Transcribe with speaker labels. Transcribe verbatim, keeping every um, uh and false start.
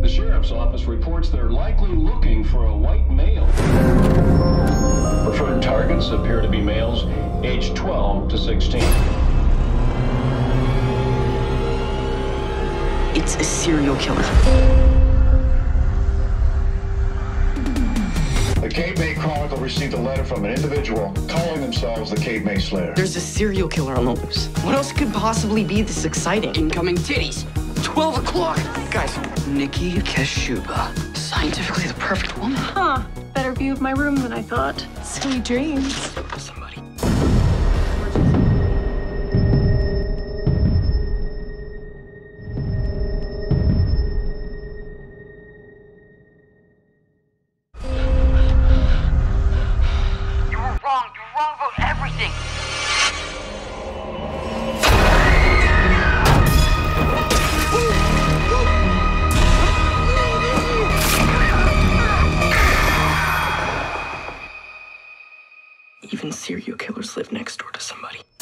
Speaker 1: The sheriff's office reports they're likely looking for a white male. Preferred targets appear to be males aged twelve to sixteen.
Speaker 2: It's a serial killer.
Speaker 3: The Cape May Chronicle received a letter from an individual calling themselves the Cape May Slayer.
Speaker 2: There's a serial killer on the loose. What else could possibly be this exciting? Incoming titties. twelve o'clock. Guys, Nikki Keshuba. Scientifically the perfect woman.
Speaker 4: Huh. Better view of my room than I thought.
Speaker 5: Sweet dreams.
Speaker 2: Somebody.
Speaker 6: You were wrong. You're wrong about everything.
Speaker 2: Even serial killers live next door to somebody.